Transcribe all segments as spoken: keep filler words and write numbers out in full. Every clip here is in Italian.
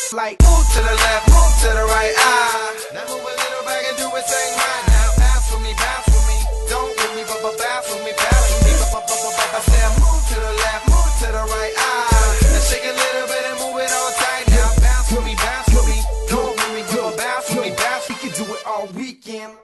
Like move to the left, move to the right, ah. Now move a little back and do it same right. Now bounce with me, bounce with me. Don't with me, but but bounce with me, bounce with me. But but but but I said move to the left, move to the right, ah. Now shake a little bit and move it all tight. Now bounce with me, bounce with me. Don't with me, but bounce with me, bounce. We can do it all weekend.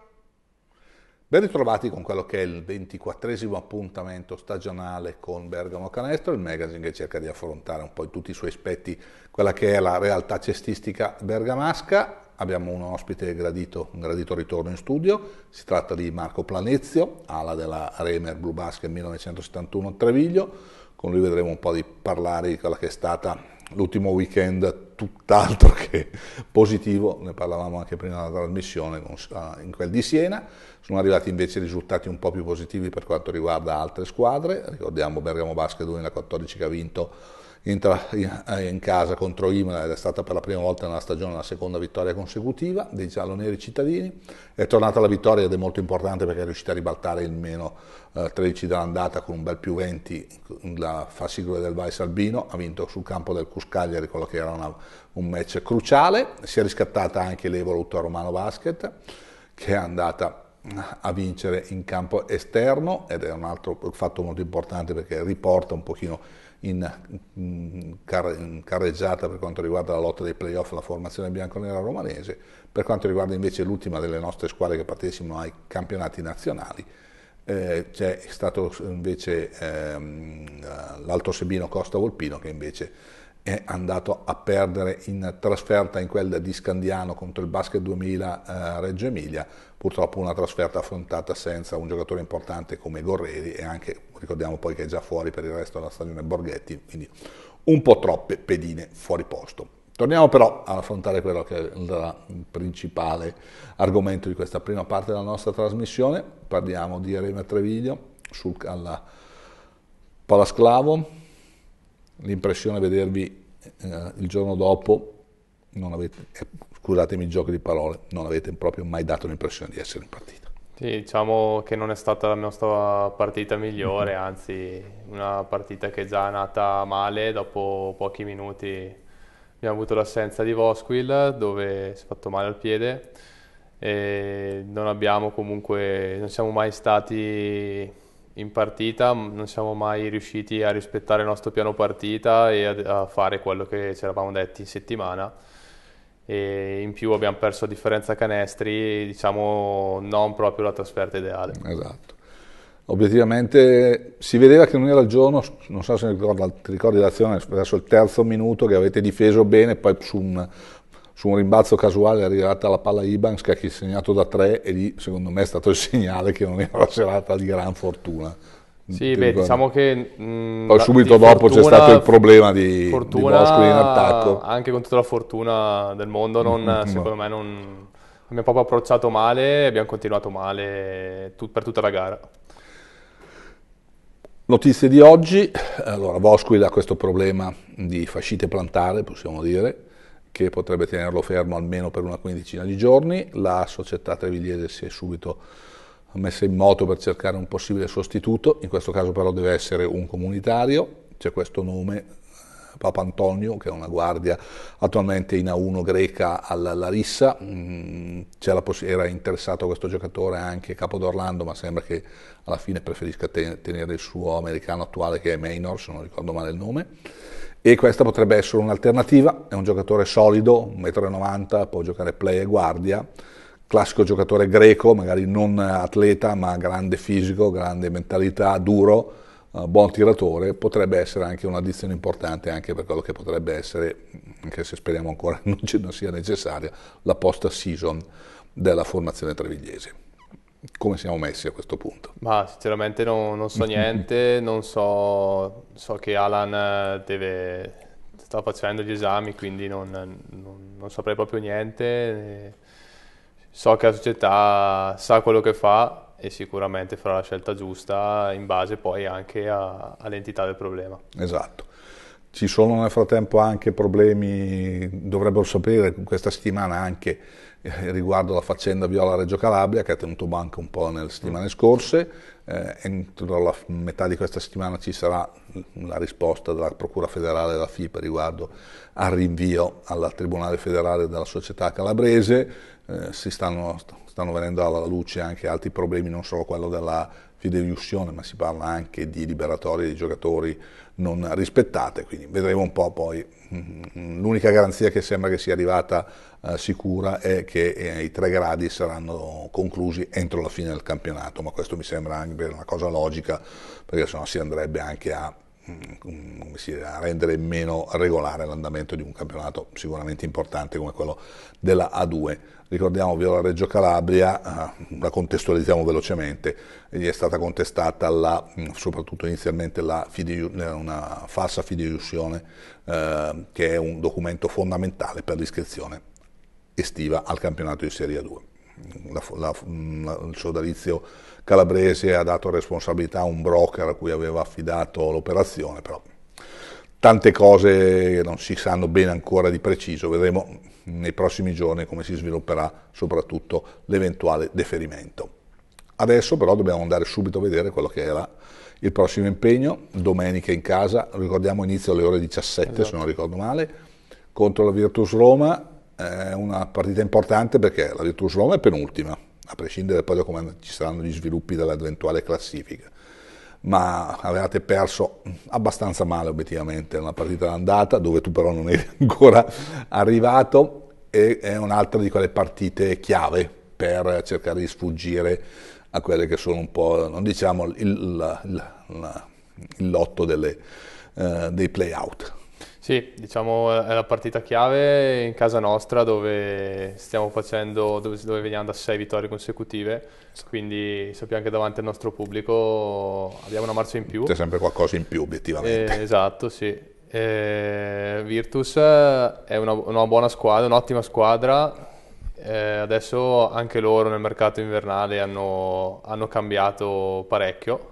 Ben ritrovati con quello che è il ventiquattresimo appuntamento stagionale con Bergamo Canestro, il magazine che cerca di affrontare un po' in tutti i suoi aspetti quella che è la realtà cestistica bergamasca. Abbiamo un ospite gradito, un gradito ritorno in studio, si tratta di Marco Planezio, ala della Remer Blue Basket millenovecentosettantuno Treviglio. Con lui vedremo un po' di parlare di quella che è stata l'ultimo weekend, tutt'altro che positivo, ne parlavamo anche prima della trasmissione in quel di Siena. Sono arrivati invece risultati un po' più positivi per quanto riguarda altre squadre. Ricordiamo Bergamo Basket duemilaquattordici che ha vinto in, in casa contro Imola ed è stata per la prima volta nella stagione la seconda vittoria consecutiva dei gialloneri cittadini. È tornata la vittoria ed è molto importante perché è riuscita a ribaltare il meno eh, tredici dell'andata con un bel più venti la Fascicolo del Vais Albino. Ha vinto sul campo del Cuscagliari quello che era una, un match cruciale. Si è riscattata anche l'Evoluto Romano Basket che è andata a vincere in campo esterno ed è un altro fatto molto importante perché riporta un pochino in, in, car- in carreggiata per quanto riguarda la lotta dei playoff la formazione bianconera romanese. Per quanto riguarda invece l'ultima delle nostre squadre che partecipano ai campionati nazionali, eh, c'è stato invece ehm, l'Alto Sebino Costa Volpino che invece è andato a perdere in trasferta in quella di Scandiano contro il Basket duemila eh, Reggio Emilia, purtroppo una trasferta affrontata senza un giocatore importante come Gorreri e anche, ricordiamo poi che è già fuori per il resto della stagione Borghetti, quindi un po' troppe pedine fuori posto. Torniamo però ad affrontare quello che è il principale argomento di questa prima parte della nostra trasmissione. Parliamo di Remer Treviglio sul, alla Palasclavo. L'impressione è vedervi eh, il giorno dopo, non avete, eh, scusatemi il gioco di parole, non avete proprio mai dato l'impressione di essere in partita. Sì, diciamo che non è stata la nostra partita migliore, anzi una partita che è già nata male. Dopo pochi minuti abbiamo avuto l'assenza di Vosquil dove si è fatto male al piede e non abbiamo comunque, non siamo mai stati in partita, non siamo mai riusciti a rispettare il nostro piano partita e a, a fare quello che ci eravamo detti in settimana, e in più abbiamo perso a differenza canestri, diciamo non proprio la trasferta ideale. Esatto, obiettivamente si vedeva che non era il giorno, non so se ti ricordi, ti ricordi l'azione verso il terzo minuto che avete difeso bene, poi su un, su un rimbalzo casuale è arrivata la palla Ibans che ha segnato da tre e lì secondo me è stato il segnale che non era una serata di gran fortuna. Sì, beh, diciamo che mh, poi subito dopo fortuna, c'è stato il problema di, fortuna, di Vosquil in attacco. Anche con tutta la fortuna del mondo, non, mm-hmm. secondo me non abbiamo proprio approcciato male e abbiamo continuato male tut, per tutta la gara. Notizie di oggi, allora Vosquil ha questo problema di fascite plantare, possiamo dire, che potrebbe tenerlo fermo almeno per una quindicina di giorni. La società trevigliese si è subito messa in moto per cercare un possibile sostituto, in questo caso però deve essere un comunitario. C'è questo nome, Papantonio, che è una guardia attualmente in A uno greca alla Larissa. C'è la poss- era interessato a questo giocatore anche Capodorlando, ma sembra che alla fine preferisca ten- tenere il suo americano attuale che è Maynor, se non ricordo male il nome. E questa potrebbe essere un'alternativa. È un giocatore solido, un metro e novanta, può giocare play e guardia, classico giocatore greco, magari non atleta ma grande fisico, grande mentalità, duro, uh, buon tiratore. Potrebbe essere anche un'addizione importante anche per quello che potrebbe essere, anche se speriamo ancora non, non sia necessaria, la post season della formazione trevigliese. Come siamo messi a questo punto? Ma sinceramente no, non so niente, non so, so che Alan deve, sta facendo gli esami, quindi non, non, non saprei proprio niente. So che la società sa quello che fa e sicuramente farà la scelta giusta in base poi anche a, all'entità del problema. Esatto. Ci sono nel frattempo anche problemi, dovrebbero sapere questa settimana anche eh, riguardo la faccenda Viola Reggio Calabria, che ha tenuto banco un po' nelle settimane scorse. Eh, entro la metà di questa settimana ci sarà la risposta della Procura federale della F I P riguardo al rinvio al Tribunale federale della società calabrese. Eh, si stanno, stanno venendo alla luce anche altri problemi, non solo quello della fideiussione, ma si parla anche di liberatorie di giocatori non rispettate, quindi vedremo un po' poi. L'unica garanzia che sembra che sia arrivata eh, sicura è che eh, i tre gradi saranno conclusi entro la fine del campionato, ma questo mi sembra anche una cosa logica, perché sennò si andrebbe anche a, come si dice, a rendere meno regolare l'andamento di un campionato sicuramente importante come quello della A due. Ricordiamo Viola Reggio Calabria, eh, la contestualizziamo velocemente, gli è stata contestata la, soprattutto inizialmente la fideiu, una falsa fideiussione, eh, che è un documento fondamentale per l'iscrizione estiva al campionato di Serie A due. La, la, la, il sodalizio calabrese ha dato responsabilità a un broker a cui aveva affidato l'operazione, però tante cose non si sanno bene ancora di preciso, vedremo nei prossimi giorni come si svilupperà soprattutto l'eventuale deferimento. Adesso però dobbiamo andare subito a vedere quello che era il prossimo impegno, domenica in casa, ricordiamo inizio alle ore diciassette, esatto, se non ricordo male, contro la Virtus Roma. È una partita importante perché la Virtus Roma è penultima, a prescindere poi da come ci saranno gli sviluppi dell'eventuale classifica, ma avevate perso abbastanza male obiettivamente nella partita d'andata, dove tu però non eri ancora arrivato, e è un'altra di quelle partite chiave per cercare di sfuggire a quelle che sono un po', non diciamo il, il, il, il lotto delle, uh, dei play-out. Sì, diciamo è la partita chiave in casa nostra, dove stiamo facendo, dove, dove veniamo da sei vittorie consecutive, quindi sappiamo che davanti al nostro pubblico abbiamo una marcia in più. C'è sempre qualcosa in più obiettivamente. Eh, esatto, sì. Eh, Virtus è una, una buona squadra, un'ottima squadra. Eh, adesso anche loro nel mercato invernale hanno, hanno cambiato parecchio.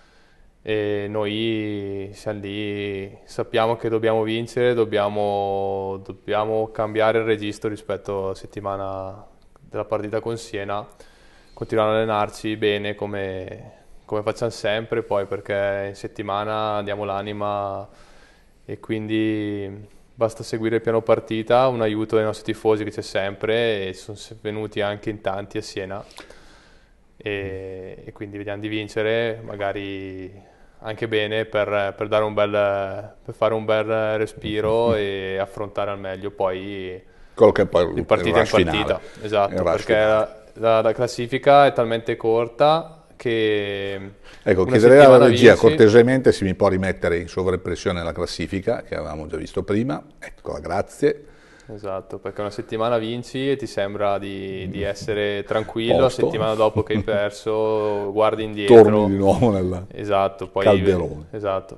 E noi siamo lì, sappiamo che dobbiamo vincere, dobbiamo, dobbiamo cambiare il registro rispetto alla settimana della partita con Siena, continuare ad allenarci bene come, come facciamo sempre, poi perché in settimana diamo l'anima e quindi basta seguire il piano partita, un aiuto dai nostri tifosi che c'è sempre, e sono venuti anche in tanti a Siena e, e quindi vediamo di vincere, magari anche bene per, per, dare un bel, per fare un bel respiro e affrontare al meglio poi quello che poi di partita in partita. Esatto, perché la, la, la classifica è talmente corta che ecco, chiederei alla regia vinci... cortesemente se mi può rimettere in sovraimpressione la classifica che avevamo già visto prima. Eccola, grazie. Esatto, perché una settimana vinci e ti sembra di, di essere tranquillo, la settimana dopo che hai perso guardi indietro. Torni di nuovo nel esatto, poi calderone. Esatto.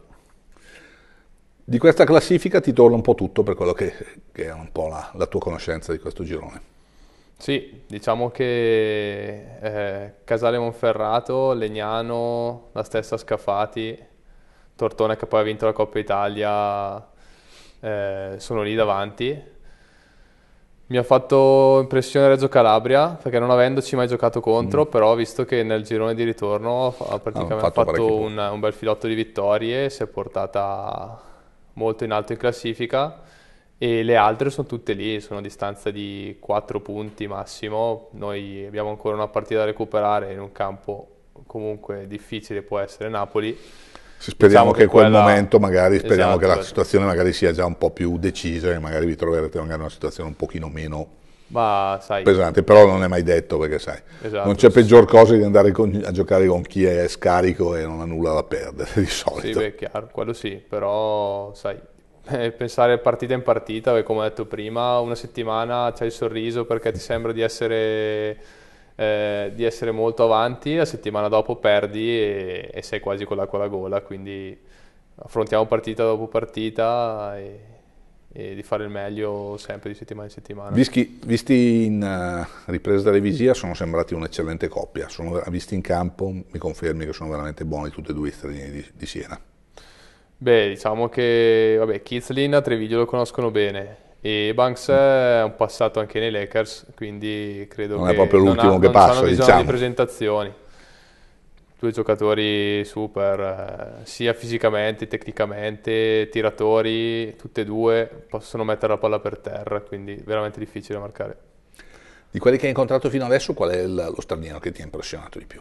Di questa classifica ti torna un po' tutto per quello che, che è un po' la, la tua conoscenza di questo girone. Sì, diciamo che eh, Casale Monferrato, Legnano, la stessa Scafati, Tortona che poi ha vinto la Coppa Italia, eh, sono lì davanti. Mi ha fatto impressione Reggio Calabria, perché non avendoci mai giocato contro, mm. però visto che nel girone di ritorno ha praticamente ah, fatto, fatto un, un bel filotto di vittorie, si è portata molto in alto in classifica, e le altre sono tutte lì, sono a distanza di quattro punti massimo. Noi abbiamo ancora una partita da recuperare in un campo comunque difficile, può essere Napoli. Speriamo diciamo che in quel quella... momento magari speriamo esatto, che la situazione magari sia già un po' più decisa e magari vi troverete magari in una situazione un pochino meno Ma, sai, pesante, però non è mai detto, perché sai, esatto, non c'è peggior cosa di andare con, a giocare con chi è scarico e non ha nulla da perdere di solito. Sì, beh, chiaro, quello sì, però sai, pensare partita in partita, come ho detto prima, una settimana c'hai il sorriso perché ti sembra di essere... Eh, di essere molto avanti, la settimana dopo perdi e, e sei quasi con l'acqua alla gola, quindi affrontiamo partita dopo partita e, e di fare il meglio sempre di settimana in settimana. Visti, visti in uh, ripresa televisiva sono sembrati un'eccellente coppia, sono, visti in campo mi confermi che sono veramente buoni tutti e due i stringini di, di Siena? Beh, diciamo che vabbè, Kitzlin a Treviglio lo conoscono bene e Banks è un passato anche nei Lakers, quindi credo Non è che proprio non ha- l'ultimo che non hanno passa, bisogno di diciamo. presentazioni. Due giocatori super, eh, sia fisicamente, tecnicamente, tiratori, tutte e due possono mettere la palla per terra, quindi veramente difficile da marcare. Di quelli che hai incontrato fino adesso, qual è il- lo straniero che ti ha impressionato di più?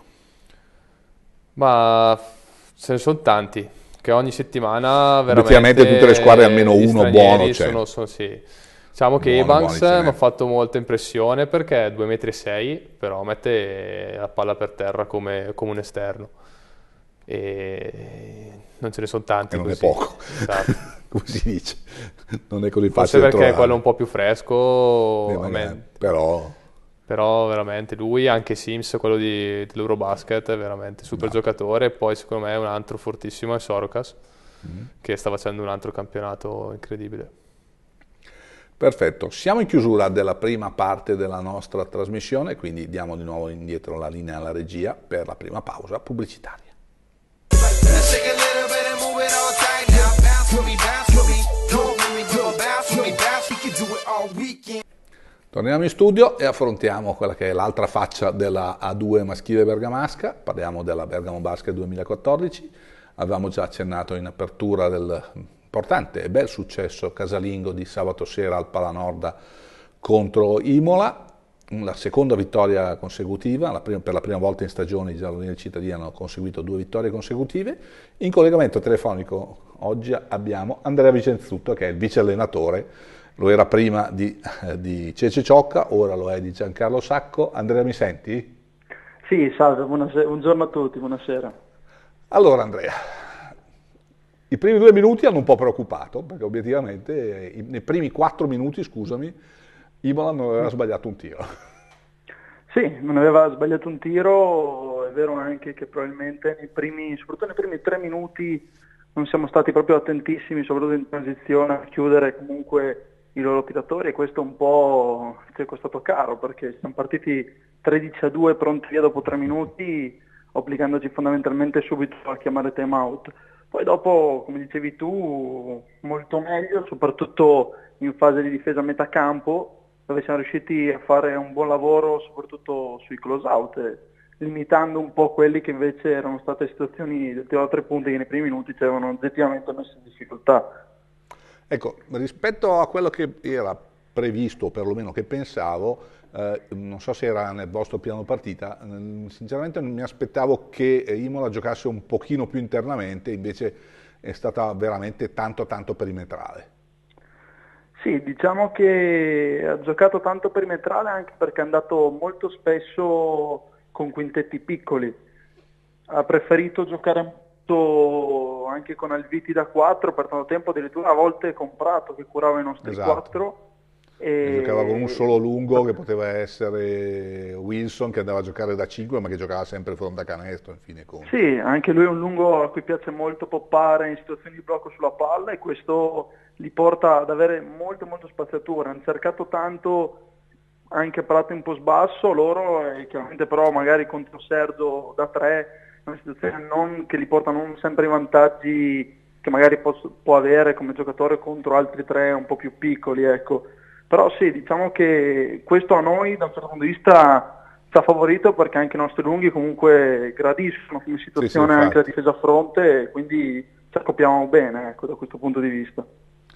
Ma ce ne sono tanti, che ogni settimana Obiettivamente tutte le squadre veramente almeno gli uno buono stranieri c'è. sono, sono sì. Diciamo che Buoni, buoni Evans mi ce ha n'è. fatto molta impressione perché è due metri e sei m, però mette la palla per terra come, come un esterno. E non ce ne sono E tanti non è così. poco, Esatto. come si dice. Non è così Forse facile da perché è trovare. quello un po' più fresco, Eh, a magari, me- però però veramente lui, anche Sims, quello di- dell'Eurobasket, è veramente super no. giocatore. E poi secondo me un altro fortissimo è Sorokas, Mm. che sta facendo un altro campionato incredibile. Perfetto, siamo in chiusura della prima parte della nostra trasmissione, quindi diamo di nuovo indietro la linea alla regia per la prima pausa pubblicitaria. Let's shake a little bit and move it all tight now. Bounce with me, bounce with me. Don't with me, but bounce with me, bounce. We can do it all weekend. Torniamo in studio e affrontiamo quella che è l'altra faccia della A due maschile bergamasca, parliamo della Bergamo Basket duemilaquattordici, avevamo già accennato in apertura del importante e bel successo casalingo di sabato sera al Palanorda contro Imola, la seconda vittoria consecutiva, la prima, per la prima volta in stagione i gialloneri cittadini hanno conseguito due vittorie consecutive. In collegamento telefonico oggi abbiamo Andrea Vicenzuto che è il vice allenatore. Lo era prima di, eh, di Cece Ciocca, ora lo è di Giancarlo Sacco. Andrea, mi senti? Sì, salve, buonasera, buongiorno a tutti, buonasera. Allora Andrea, i primi due minuti hanno un po' preoccupato, perché obiettivamente eh, nei primi quattro minuti, scusami, Imola non aveva sbagliato un tiro. Sì, non aveva sbagliato un tiro, è vero anche che probabilmente nei primi, soprattutto nei primi tre minuti non siamo stati proprio attentissimi, soprattutto in transizione, a chiudere comunque i loro tiratori e questo un po' ci è costato caro perché siamo partiti tredici a due pronti via dopo tre minuti, obbligandoci fondamentalmente subito a chiamare time out. Poi dopo, come dicevi tu, molto meglio, soprattutto in fase di difesa a metà campo, dove siamo riusciti a fare un buon lavoro soprattutto sui close out, eh, limitando un po' quelli che invece erano state situazioni del tiro a tre punti che nei primi minuti ci avevano oggettivamente messo in difficoltà. Ecco, rispetto a quello che era previsto, o perlomeno che pensavo, eh, non so se era nel vostro piano partita, eh, sinceramente non mi aspettavo che Imola giocasse un pochino più internamente, invece è stata veramente tanto tanto perimetrale. Sì, diciamo che ha giocato tanto perimetrale anche perché è andato molto spesso con quintetti piccoli. Ha preferito giocare molto anche con Alviti da quattro per tanto tempo, addirittura a volte comprato che curava i nostri Esatto. quattro. E E... giocava con un solo lungo che poteva essere Wilson che andava a giocare da cinque ma che giocava sempre fronte a canestro in fine conto. Sì, anche lui è un lungo a cui piace molto poppare in situazioni di blocco sulla palla e questo li porta ad avere molto molto spaziatura. Hanno cercato tanto anche Prato in post basso loro e chiaramente però magari contro Sergio da tre è una situazione non, che li porta non sempre i vantaggi che magari può, può avere come giocatore contro altri tre un po' più piccoli, ecco. Però sì, diciamo che questo a noi da un certo punto di vista ci ha favorito perché anche i nostri lunghi comunque gradiscono come situazione sì, anche la difesa a fronte e quindi ci accoppiamo bene, ecco, da questo punto di vista.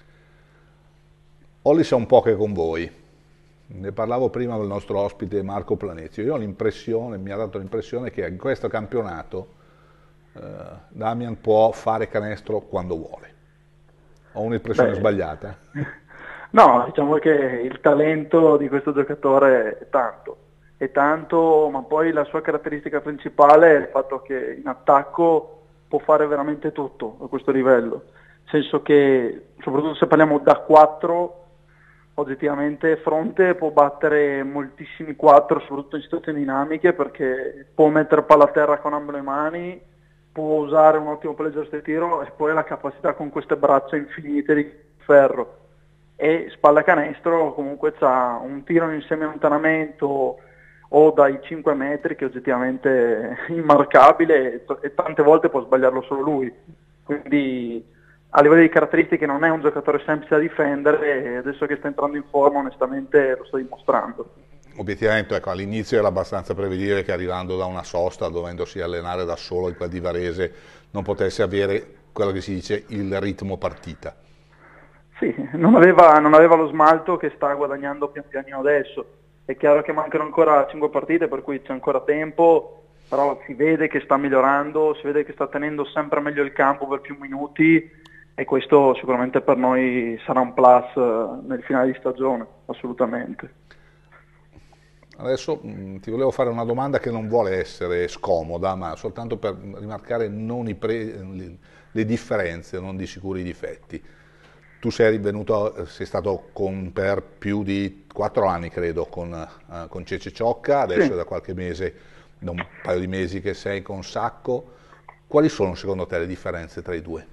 Olli sa un po' che con voi, ne parlavo prima del nostro ospite Marco Planezio, io ho l'impressione, mi ha dato l'impressione che in questo campionato eh, Damian può fare canestro quando vuole. Ho un'impressione Beh, sbagliata? No, diciamo che il talento di questo giocatore è tanto, è tanto, ma poi la sua caratteristica principale è il fatto che in attacco può fare veramente tutto a questo livello, nel senso che soprattutto se parliamo da quattro, oggettivamente fronte può battere moltissimi quattro, soprattutto in situazioni dinamiche, perché può mettere palla a terra con ambo le mani, può usare un ottimo palleggio di tiro e poi la capacità con queste braccia infinite di ferro. E spalla canestro comunque c'ha un tiro in semi-allontanamento o dai cinque metri che è oggettivamente immarcabile e, e tante volte può sbagliarlo solo lui. Quindi a livello di caratteristiche non è un giocatore semplice da difendere e adesso che sta entrando in forma onestamente lo sta dimostrando. Obiettivamente, ecco, all'inizio era abbastanza prevedibile che arrivando da una sosta, dovendosi allenare da solo in quel di Varese, non potesse avere quello che si dice il ritmo partita. Sì, non aveva, non aveva lo smalto che sta guadagnando pian pianino adesso. È chiaro che mancano ancora cinque partite, per cui c'è ancora tempo, però si vede che sta migliorando, si vede che sta tenendo sempre meglio il campo per più minuti e questo sicuramente per noi sarà un plus nel finale di stagione, assolutamente. Adesso mh, ti volevo fare una domanda che non vuole essere scomoda, ma soltanto per rimarcare non i pre, le differenze, non di sicuro i difetti. Tu sei venuto, sei stato con, per più di quattro anni, credo, con, uh, con Cece Ciocca, adesso sì. è da qualche mese, da un paio di mesi che sei con Sacco. Quali sono secondo te le differenze tra i due?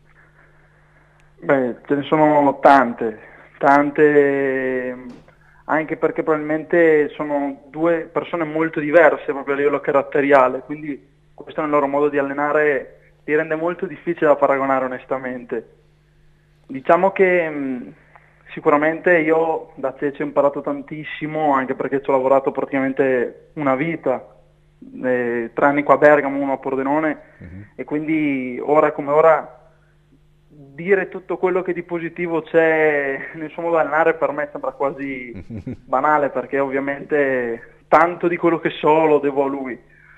Beh, ce ne sono tante, tante, anche perché probabilmente sono due persone molto diverse proprio a livello caratteriale, quindi questo nel loro modo di allenare li rende molto difficile da paragonare onestamente. Diciamo che mh, sicuramente io da Cece ho imparato tantissimo, anche perché ci ho lavorato praticamente una vita, eh, tre anni qua a Bergamo, uno a Pordenone, uh-huh. E quindi ora come ora dire tutto quello che di positivo c'è nel suo modo di allenare per me sembra quasi banale, perché ovviamente tanto di quello che so lo devo a lui.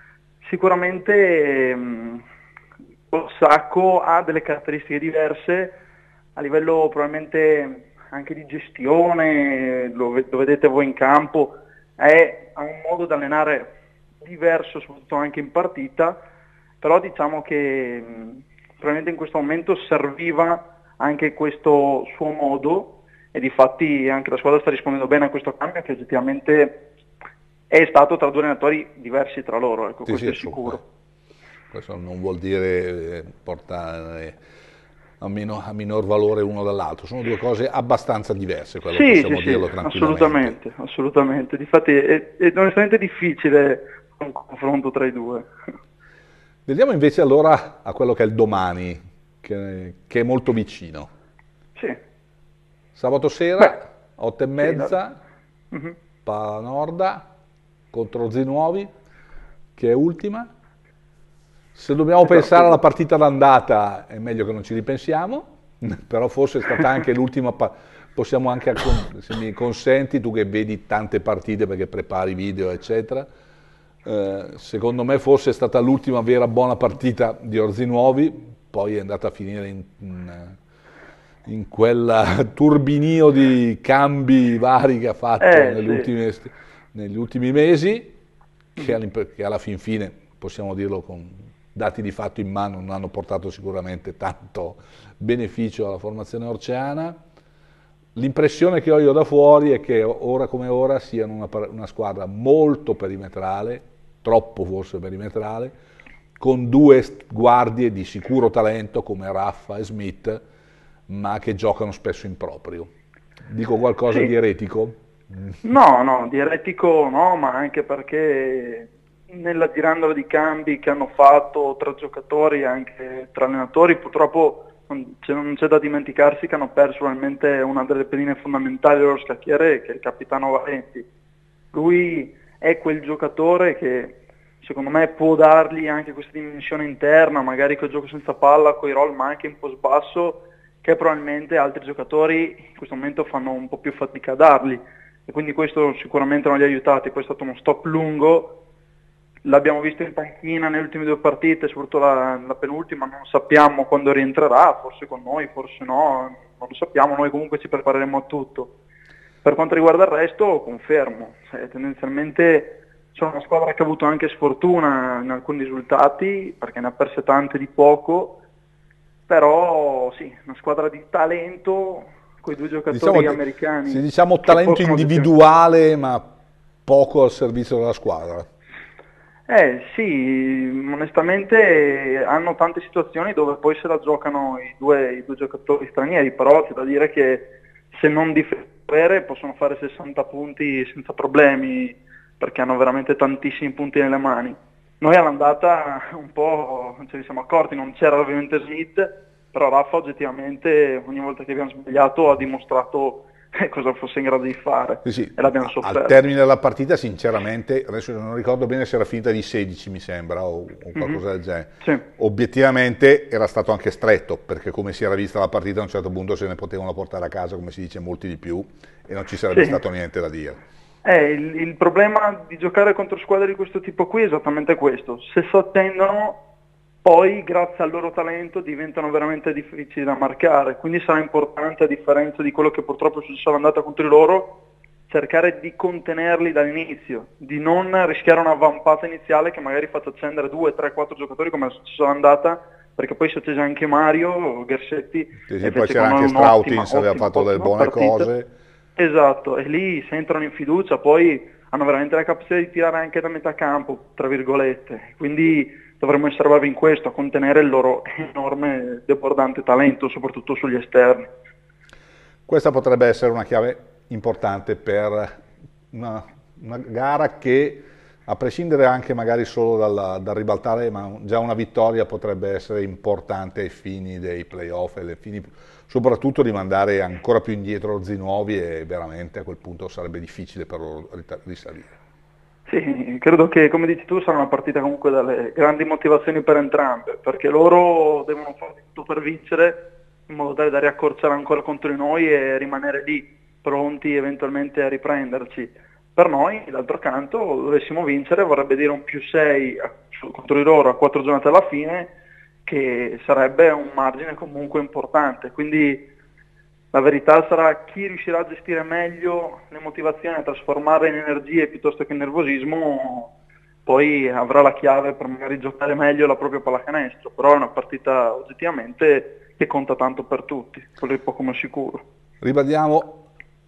Sicuramente mh, lo Sacco ha delle caratteristiche diverse a livello probabilmente anche di gestione, lo, lo vedete voi in campo, è, ha un modo di allenare diverso, soprattutto anche in partita, però diciamo che mh, probabilmente in questo momento serviva anche questo suo modo e difatti anche la squadra sta rispondendo bene a questo cambio che oggettivamente è stato tra due allenatori diversi tra loro, ecco, sì, questo sì, è sicuro. Questo non vuol dire eh, portare a, meno, a minor valore uno dall'altro, sono due cose abbastanza diverse, quello sì, possiamo sì, dirlo sì, tranquillamente. Assolutamente, assolutamente, difatti è, è onestamente difficile un confronto tra i due. Vediamo invece allora a quello che è il domani, che, che è molto vicino. Sì. Sabato sera, Beh, otto e mezza, sì, uh-huh. Palanorda contro Orzinuovi, che è ultima. Se dobbiamo esatto. pensare alla partita d'andata è meglio che non ci ripensiamo, però forse è stata anche l'ultima, possiamo anche, se mi consenti, tu che vedi tante partite perché prepari video eccetera, eh, secondo me forse è stata l'ultima vera buona partita di Orzinuovi, poi è andata a finire in, in, in quel turbinio di cambi vari che ha fatto eh, negli, sì. ultimi, negli ultimi mesi, che, che alla fin fine, possiamo dirlo con dati di fatto in mano, non hanno portato sicuramente tanto beneficio alla formazione orceana. L'impressione che ho io da fuori è che ora come ora siano una, una squadra molto perimetrale, troppo forse perimetrale, con due guardie di sicuro talento come Raffa e Smith, ma che giocano spesso in proprio. Dico qualcosa sì. di eretico? No, no, di eretico no, ma anche perché nella girandola di cambi che hanno fatto tra giocatori e anche tra allenatori, purtroppo non c'è, non c'è da dimenticarsi che hanno perso probabilmente una delle pedine fondamentali del loro scacchiere, che è il capitano Valenti. Lui è quel giocatore che secondo me può dargli anche questa dimensione interna, magari col gioco senza palla, coi roll, ma anche in post basso, che probabilmente altri giocatori in questo momento fanno un po' più fatica a dargli. E quindi questo sicuramente non li ha aiutati, poi è stato uno stop lungo. L'abbiamo visto in panchina nelle ultime due partite, soprattutto la, la penultima, non sappiamo quando rientrerà, forse con noi, forse no, non lo sappiamo, noi comunque ci prepareremo a tutto. Per quanto riguarda il resto, confermo, cioè, tendenzialmente sono una squadra che ha avuto anche sfortuna in alcuni risultati, perché ne ha perse tante di poco, però sì, una squadra di talento, con i due giocatori diciamo, americani. Se diciamo talento individuale, ma poco al servizio della squadra. Eh sì, onestamente hanno tante situazioni dove poi se la giocano i due, i due giocatori stranieri, però c'è da dire che se non difendere possono fare sessanta punti senza problemi, perché hanno veramente tantissimi punti nelle mani. Noi all'andata un po' ce ne siamo accorti, non c'era ovviamente Smith, però Raffa oggettivamente ogni volta che abbiamo sbagliato ha dimostrato cosa fosse in grado di fare, sì, sì. E l'abbiamo sofferto. Al termine della partita sinceramente, adesso non ricordo bene se era finita di sedici mi sembra o, o qualcosa mm-hmm. del genere, sì. Obiettivamente era stato anche stretto, perché come si era vista la partita a un certo punto se ne potevano portare a casa, come si dice, molti di più e non ci sarebbe sì. stato niente da dire. Eh, il, il problema di giocare contro squadre di questo tipo qui è esattamente questo: se si attendono, poi grazie al loro talento diventano veramente difficili da marcare, quindi sarà importante, a differenza di quello che purtroppo è successo all'andata contro di loro, cercare di contenerli dall'inizio, di non rischiare una vampata iniziale che magari faccia accendere due, tre, quattro giocatori come è successo all'andata, perché poi si è acceso anche Mario, Gersetti, sì, sì, poi c'era anche Strautins, aveva fatto delle buone partita. cose. Esatto, e lì se entrano in fiducia poi hanno veramente la capacità di tirare anche da metà campo, tra virgolette, quindi dovremmo essere bravi in questo, a contenere il loro enorme, debordante talento, soprattutto sugli esterni. Questa potrebbe essere una chiave importante per una, una gara che, a prescindere anche magari solo dal, dal ribaltare, ma già una vittoria potrebbe essere importante ai fini dei playoff e ai fini soprattutto di mandare ancora più indietro Orzinuovi, e veramente a quel punto sarebbe difficile per loro risalire. Sì, credo che, come dici tu, sarà una partita comunque dalle grandi motivazioni per entrambe, perché loro devono fare tutto per vincere, in modo tale da riaccorciare ancora contro di noi e rimanere lì, pronti eventualmente a riprenderci. Per noi, d'altro canto, dovessimo vincere, vorrebbe dire un più sei contro di loro a quattro giornate alla fine, che sarebbe un margine comunque importante, quindi la verità sarà chi riuscirà a gestire meglio le motivazioni, a trasformarle in energie piuttosto che in nervosismo, poi avrà la chiave per magari giocare meglio la propria pallacanestro, però è una partita oggettivamente che conta tanto per tutti, quello è poco ma sicuro. Ribadiamo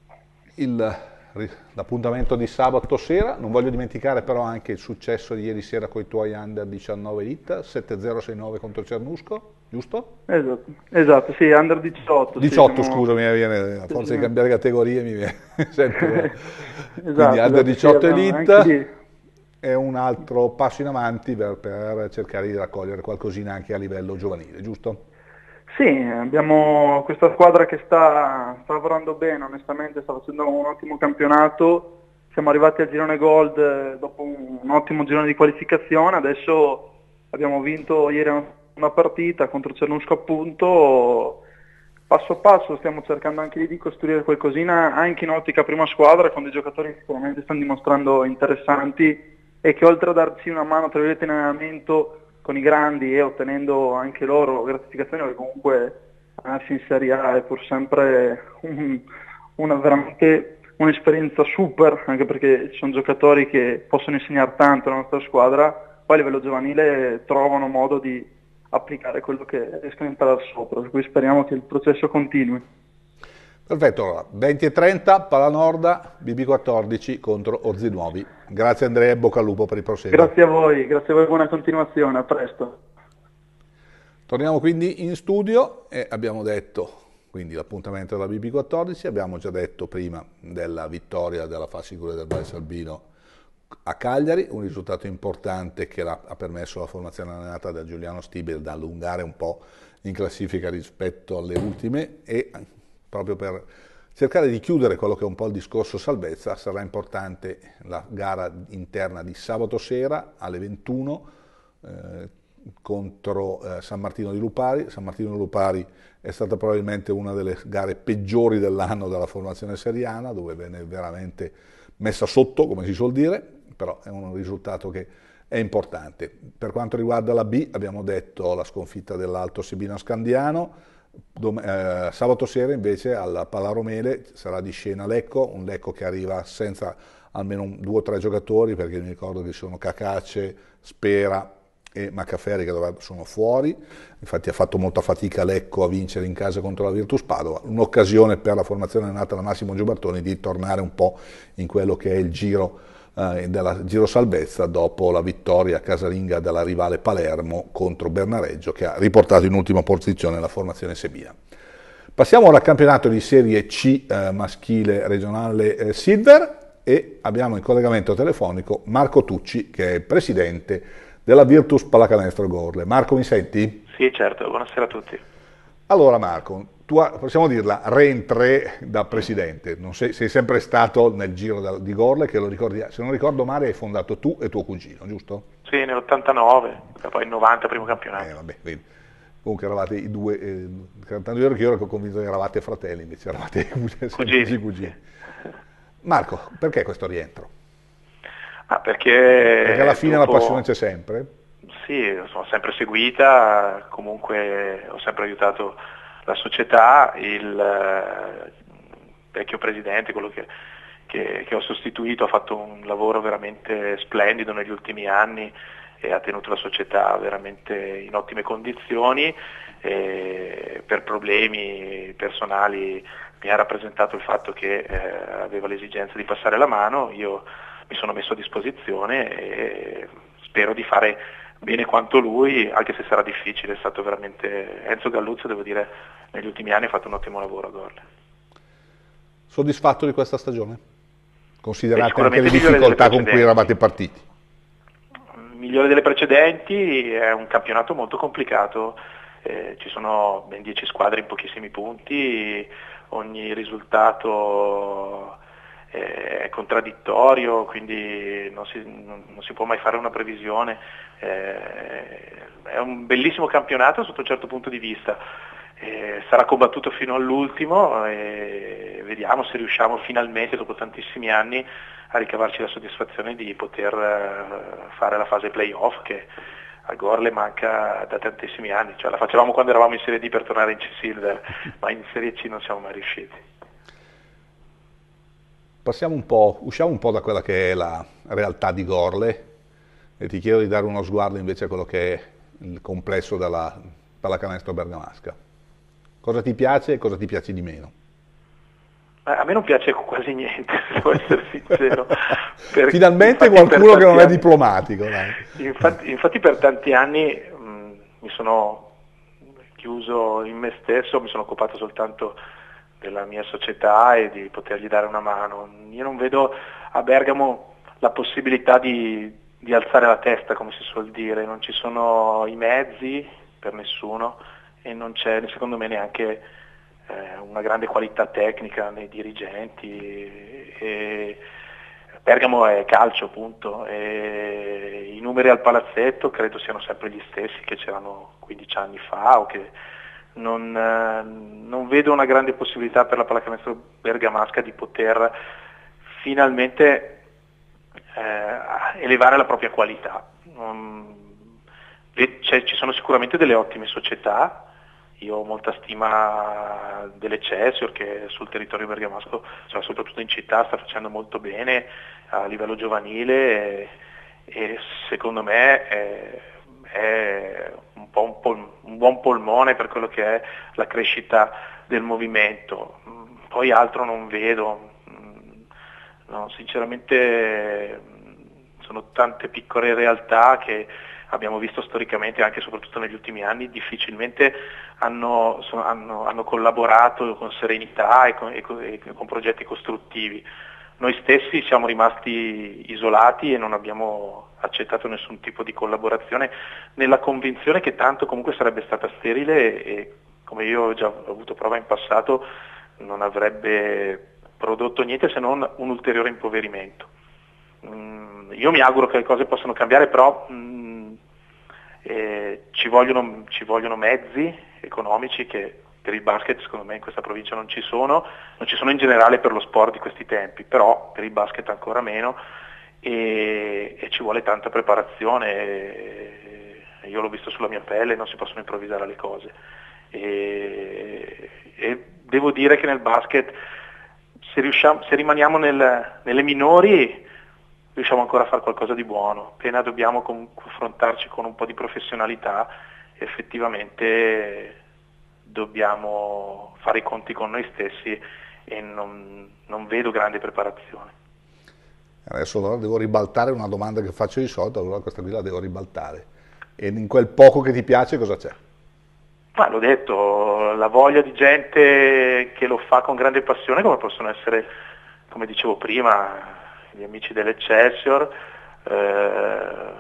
il, l'appuntamento di sabato sera, non voglio dimenticare però anche il successo di ieri sera con i tuoi under diciannove Elite, sette zero sei nove contro Cernusco, giusto? Esatto, esatto, sì, under diciotto. diciotto, sì, scusa, mi viene, a forza di cambiare categorie mi viene sempre. Esatto, Quindi under diciotto sì, Elite è un altro passo in avanti per, per cercare di raccogliere qualcosina anche a livello giovanile, giusto? Sì, abbiamo questa squadra che sta, sta lavorando bene, onestamente sta facendo un ottimo campionato, siamo arrivati al girone Gold dopo un, un ottimo girone di qualificazione, adesso abbiamo vinto ieri una partita contro Cernusco appunto, passo passo stiamo cercando anche lì di costruire qualcosina anche in ottica prima squadra, con dei giocatori che sicuramente stanno dimostrando interessanti e che oltre a darci una mano tra virgolette in allenamento con i grandi e ottenendo anche loro gratificazioni, perché comunque andarsi in Serie A è pur sempre un, una veramente un'esperienza super, anche perché ci sono giocatori che possono insegnare tanto alla nostra squadra, poi a livello giovanile trovano modo di applicare quello che riescono a imparare sopra, per cui speriamo che il processo continui. Perfetto, allora venti e trenta, Palanorda, B B quattordici contro Orzinuovi. Grazie Andrea e bocca al lupo per il proseguo. Grazie a voi, grazie a voi, buona continuazione, a presto. Torniamo quindi in studio e abbiamo detto quindi l'appuntamento della B B quattordici, abbiamo già detto prima della vittoria della Fascicure del Val Albino a Cagliari, un risultato importante che ha permesso alla formazione allenata da Giuliano Stibel da allungare un po' in classifica rispetto alle ultime, e proprio per cercare di chiudere quello che è un po' il discorso salvezza sarà importante la gara interna di sabato sera alle ventuno eh, contro eh, San Martino di Lupari. San Martino di Lupari è stata probabilmente una delle gare peggiori dell'anno della formazione seriana, dove venne veramente messa sotto, come si suol dire, però è un risultato che è importante. Per quanto riguarda la B, abbiamo detto la sconfitta dell'Alto Sebino Scandiano. Dom- eh, sabato sera invece alla Palaromele sarà di scena Lecco, un Lecco che arriva senza almeno un, due o tre giocatori, perché mi ricordo che sono Cacace, Spera e Maccaferri che sono fuori, infatti ha fatto molta fatica Lecco a vincere in casa contro la Virtus Padova, un'occasione per la formazione nata da Massimo Giobertoni di tornare un po' in quello che è il giro eh, della Giro Salvezza dopo la vittoria casalinga della rivale Palermo contro Bernareggio, che ha riportato in ultima posizione la formazione sebina. Passiamo ora al campionato di Serie C eh, maschile regionale eh, Silver, e abbiamo in collegamento telefonico Marco Tucci, che è presidente della Virtus Pallacanestro Gorle. Marco, mi senti? Sì, certo, buonasera a tutti. Allora Marco, tu ha- possiamo dirla, re da presidente, non sei, sei sempre stato nel giro da- di Gorle, che lo ricordi, se non ricordo male hai fondato tu e tuo cugino, giusto? Sì, nell'ottantanove, e poi nel novanta primo campionato. Eh vabbè, vedi. Comunque eravate i due, eh, tanto io ero che io ero convinto che eravate fratelli, invece eravate cugini. Cugini. cugini. Marco, perché questo rientro? Ah, perché, Perché alla fine dopo- la passione c'è sempre? Sì, sono sempre seguita, comunque ho sempre aiutato la società, il eh, vecchio presidente, quello che, che- che ho sostituito, ha fatto un lavoro veramente splendido negli ultimi anni e ha tenuto la società veramente in ottime condizioni. E per problemi personali mi ha rappresentato il fatto che eh, aveva l'esigenza di passare la mano, io mi sono messo a disposizione e spero di fare bene quanto lui, anche se sarà difficile. È stato veramente Enzo Galluzzo, devo dire, negli ultimi anni ha fatto un ottimo lavoro a Gorle. Soddisfatto di questa stagione? Considerate Beh, anche le sicuramente migliore delle difficoltà con cui precedenti. eravate partiti. Migliore delle precedenti, è un campionato molto complicato, eh, ci sono ben dieci squadre in pochissimi punti, ogni risultato eh, è contraddittorio, quindi non si, non, non si può mai fare una previsione. Eh, è un bellissimo campionato sotto un certo punto di vista, eh, sarà combattuto fino all'ultimo e vediamo se riusciamo finalmente dopo tantissimi anni a ricavarci la soddisfazione di poter eh, fare la fase playoff, che a Gorle manca da tantissimi anni, cioè la facevamo quando eravamo in Serie D per tornare in C-Silver, ma in Serie C non siamo mai riusciti. Passiamo un po', usciamo un po' da quella che è la realtà di Gorle e ti chiedo di dare uno sguardo invece a quello che è il complesso della pallacanestro bergamasca. Cosa ti piace e cosa ti piace di meno? A me non piace quasi niente, devo essere sincero. Per- Finalmente infatti per qualcuno che non è tanti anni- diplomatico. Dai. Infatti, infatti per tanti anni mh, mi sono chiuso in me stesso, mi sono occupato soltanto della mia società e di potergli dare una mano. Io non vedo a Bergamo la possibilità di, di alzare la testa, come si suol dire, non ci sono i mezzi per nessuno e non c'è secondo me neanche eh, una grande qualità tecnica nei dirigenti. E Bergamo è calcio, punto, e i numeri al palazzetto credo siano sempre gli stessi che c'erano quindici anni fa, o che non, eh, non vedo una grande possibilità per la pallacanestro bergamasca di poter finalmente eh, elevare la propria qualità. Um, c'è, ci sono sicuramente delle ottime società. Io ho molta stima dell'Eccelsior, che sul territorio bergamasco, cioè soprattutto in città, sta facendo molto bene a livello giovanile e, e secondo me è, è un, po un, pol, un buon polmone per quello che è la crescita del movimento. Poi altro non vedo, no, sinceramente sono tante piccole realtà che abbiamo visto storicamente, anche e soprattutto negli ultimi anni, difficilmente hanno, sono, hanno, hanno collaborato con serenità e con, e, con, e con progetti costruttivi. Noi stessi siamo rimasti isolati e non abbiamo accettato nessun tipo di collaborazione, nella convinzione che tanto comunque sarebbe stata sterile e, e come io ho già avuto prova in passato, non avrebbe prodotto niente se non un ulteriore impoverimento. Mm, io mi auguro che le cose possano cambiare, però mm, eh, ci vogliono, ci vogliono mezzi economici che per il basket secondo me in questa provincia non ci sono, non ci sono in generale per lo sport di questi tempi, però per il basket ancora meno, e, e ci vuole tanta preparazione, e, e io l'ho visto sulla mia pelle, non si possono improvvisare le cose. E, e devo dire che nel basket se, riusciamo, se rimaniamo nel, nelle minori riusciamo ancora a fare qualcosa di buono, appena dobbiamo confrontarci con un po' di professionalità effettivamente dobbiamo fare i conti con noi stessi e non, non vedo grande preparazione. Adesso allora devo ribaltare una domanda che faccio di solito, allora questa qui la devo ribaltare. E in quel poco che ti piace cosa c'è? Ma l'ho detto, la voglia di gente che lo fa con grande passione, come possono essere, come dicevo prima, gli amici dell'Eccelsior, eh,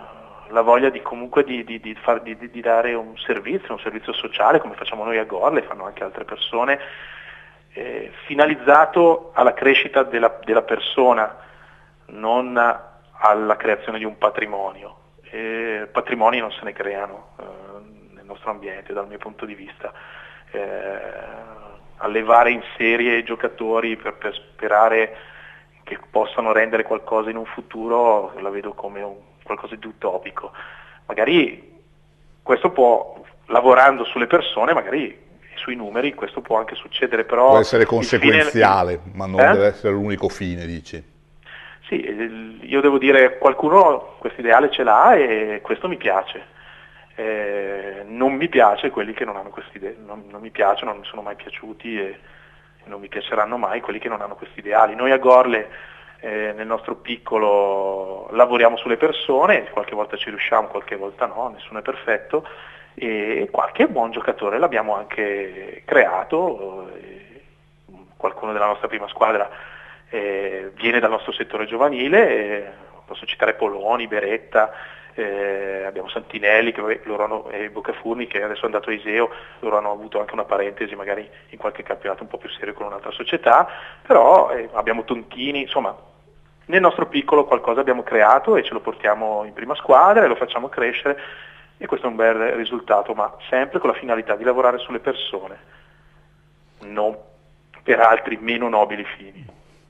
la voglia di comunque di, di, di, far, di, di dare un servizio, un servizio sociale come facciamo noi a Gorle, fanno anche altre persone, eh, finalizzato alla crescita della, della persona, non alla creazione di un patrimonio. Eh, patrimoni non se ne creano eh, nel nostro ambiente dal mio punto di vista. Eh, allevare in serie i giocatori per, per sperare che possano rendere qualcosa in un futuro la vedo come un, qualcosa di utopico. Magari questo può, lavorando sulle persone, magari sui numeri, questo può anche succedere, però può essere conseguenziale, fine... ma non eh? deve essere l'unico fine, dici? Sì, io devo dire, qualcuno questo ideale ce l'ha e questo mi piace. Eh, non mi piace quelli che non hanno queste idee, non, non mi piacciono, non mi sono mai piaciuti e, e non mi piaceranno mai quelli che non hanno questi ideali. Noi a Gorle eh, nel nostro piccolo lavoriamo sulle persone, qualche volta ci riusciamo, qualche volta no, nessuno è perfetto, e qualche buon giocatore l'abbiamo anche creato, e qualcuno della nostra prima squadra eh, viene dal nostro settore giovanile, e posso citare Poloni, Beretta, Eh, abbiamo Santinelli che loro hanno, e Boccafurni che adesso è andato a Iseo, loro hanno avuto anche una parentesi magari in qualche campionato un po' più serio con un'altra società, però eh, abbiamo Tonchini, insomma nel nostro piccolo qualcosa abbiamo creato e ce lo portiamo in prima squadra e lo facciamo crescere e questo è un bel risultato, ma sempre con la finalità di lavorare sulle persone, non per altri meno nobili fini.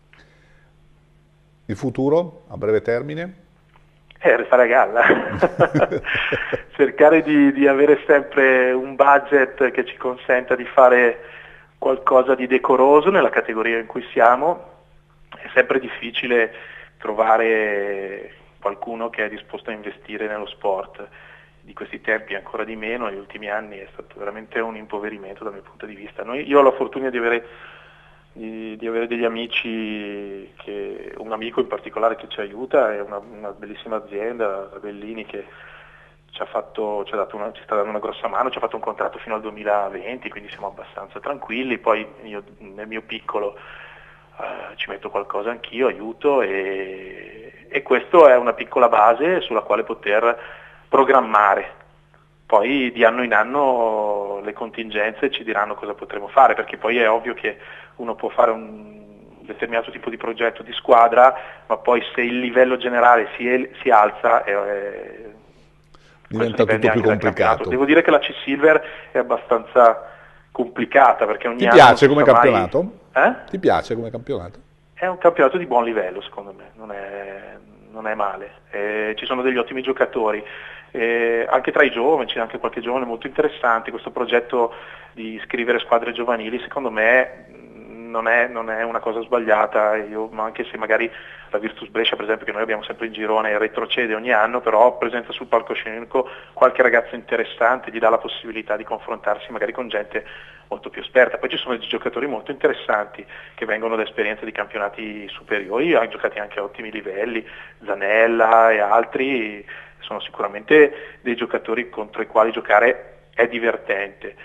Il futuro a breve termine? Eh, restare a galla, cercare di, di avere sempre un budget che ci consenta di fare qualcosa di decoroso nella categoria in cui siamo. È sempre difficile trovare qualcuno che è disposto a investire nello sport, di questi tempi ancora di meno, negli ultimi anni è stato veramente un impoverimento dal mio punto di vista. Noi, io ho la fortuna di avere Di, di avere degli amici, che, un amico in particolare che ci aiuta, è una, una bellissima azienda, la Bellini, che ci ha fatto, ci ha dato una, ci sta dando una grossa mano, ci ha fatto un contratto fino al duemilaventi, quindi siamo abbastanza tranquilli. Poi io nel mio piccolo eh, ci metto qualcosa anch'io, aiuto e, e questo è una piccola base sulla quale poter programmare. Poi di anno in anno le contingenze ci diranno cosa potremo fare, perché poi è ovvio che uno può fare un determinato tipo di progetto di squadra, ma poi se il livello generale si, si alza è, è, diventa tutto più complicato. Devo dire che la C-Silver è abbastanza complicata, perché ogni Ti anno piace come campionato? Mai... Eh? Ti piace come campionato? È un campionato di buon livello secondo me, non è, non è male, eh, ci sono degli ottimi giocatori. Eh, anche tra i giovani c'è anche qualche giovane molto interessante. Questo progetto di iscrivere squadre giovanili secondo me non è, non è una cosa sbagliata. Io, ma anche se magari la Virtus Brescia per esempio, che noi abbiamo sempre in girone, retrocede ogni anno, però presenta sul palcoscenico qualche ragazzo interessante, gli dà la possibilità di confrontarsi magari con gente molto più esperta. Poi ci sono dei giocatori molto interessanti che vengono da esperienze di campionati superiori, hanno giocati anche a ottimi livelli, Zanella e altri. Sono sicuramente dei giocatori contro i quali giocare è divertente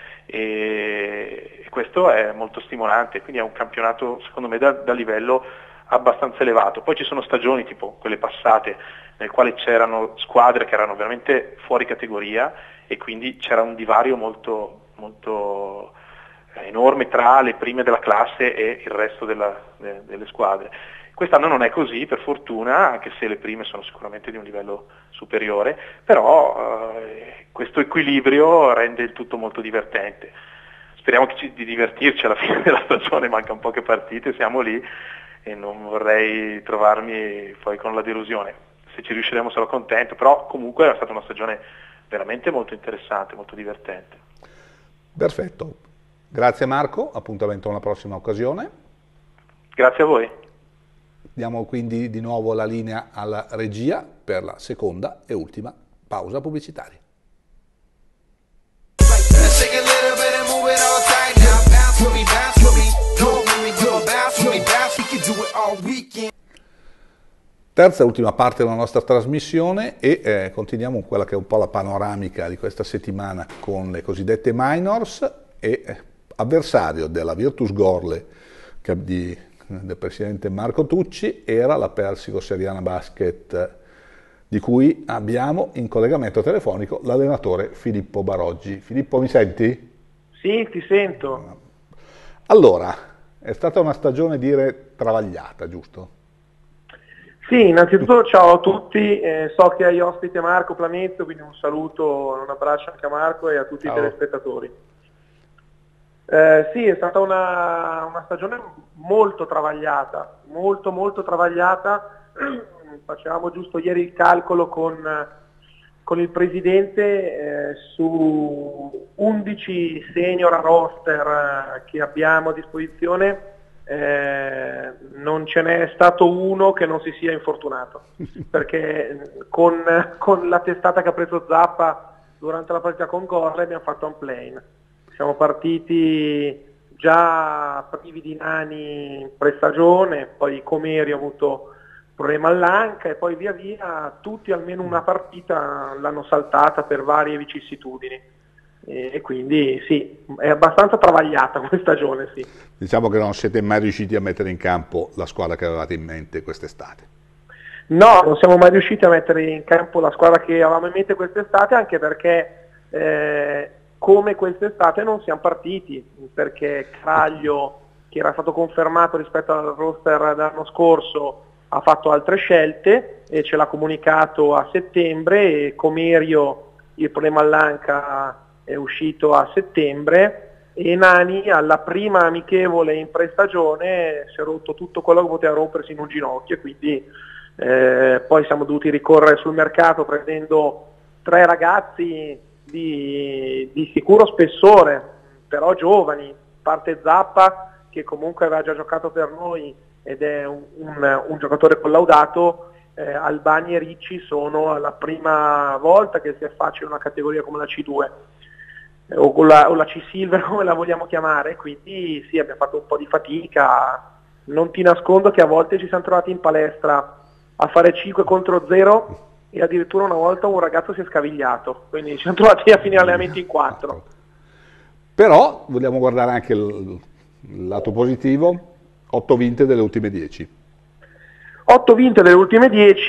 e questo è molto stimolante, quindi è un campionato secondo me da, da livello abbastanza elevato. Poi ci sono stagioni tipo quelle passate nel quale c'erano squadre che erano veramente fuori categoria e quindi c'era un divario molto, molto enorme tra le prime della classe e il resto della, de, delle squadre. Quest'anno non è così, per fortuna, anche se le prime sono sicuramente di un livello superiore, però eh, questo equilibrio rende il tutto molto divertente. Speriamo che ci, di divertirci alla fine della stagione, manca un poche partite, siamo lì e non vorrei trovarmi poi con la delusione. Se ci riusciremo sarò contento, però comunque è stata una stagione veramente molto interessante, molto divertente. Perfetto, grazie Marco, appuntamento a una prossima occasione. Grazie a voi. Diamo quindi di nuovo la linea alla regia per la seconda e ultima pausa pubblicitaria. Terza e ultima parte della nostra trasmissione e eh, continuiamo con quella che è un po' la panoramica di questa settimana con le cosiddette minors e eh, avversario della Virtus Gorle che di del presidente Marco Tucci era la Persico Seriana Basket di cui abbiamo in collegamento telefonico l'allenatore Filippo Baroggi. Filippo, mi senti? Sì, ti sento. Allora, è stata una stagione, dire, travagliata, giusto? Sì, innanzitutto ciao a tutti, eh, so che hai ospite Marco Plamezzo, quindi un saluto, un abbraccio anche a Marco e a tutti Ciao. i telespettatori. Eh, sì, è stata una, una stagione molto travagliata, molto molto travagliata. Facevamo giusto ieri il calcolo con, con il presidente, eh, su undici senior a roster eh, che abbiamo a disposizione, eh, non ce n'è stato uno che non si sia infortunato, perché con, con la testata che ha preso Zappa durante la partita con Gorle abbiamo fatto un plane. Siamo partiti già privi di nani in prestagione, poi Comeri ha avuto problema all'anca e poi via via tutti almeno una partita l'hanno saltata per varie vicissitudini e, e quindi sì, è abbastanza travagliata questa stagione, sì. Diciamo che non siete mai riusciti a mettere in campo la squadra che avevate in mente quest'estate. No, non siamo mai riusciti a mettere in campo la squadra che avevamo in mente quest'estate, anche perché eh, come quest'estate non siamo partiti, perché Craglio, che era stato confermato rispetto al roster dell'anno scorso, ha fatto altre scelte e ce l'ha comunicato a settembre, e Comerio, il problema all'anca, è uscito a settembre, e Nani alla prima amichevole in prestagione si è rotto tutto quello che poteva rompersi in un ginocchio, e quindi eh, poi siamo dovuti ricorrere sul mercato prendendo tre ragazzi di, di sicuro spessore, però giovani, a parte Zappa che comunque aveva già giocato per noi ed è un, un, un giocatore collaudato. eh, Albani e Ricci sono la prima volta che si affaccia in una categoria come la C due eh, o, con la, o la C Silver come la vogliamo chiamare, quindi sì, abbiamo fatto un po' di fatica. Non ti nascondo che a volte ci siamo trovati in palestra a fare cinque contro zero e addirittura una volta un ragazzo si è scavigliato, quindi ci siamo trovati a finire allenamenti in quattro. Però vogliamo guardare anche il, il lato positivo. otto vinte delle ultime dieci. otto vinte delle ultime